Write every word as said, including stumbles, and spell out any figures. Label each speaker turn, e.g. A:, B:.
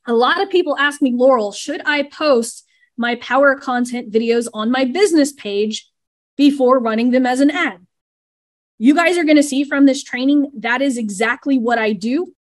A: A lot of people ask me, Laurel, should I post my power content videos on my business page before running them as an ad? You guys are going to see from this training, that is exactly what I do.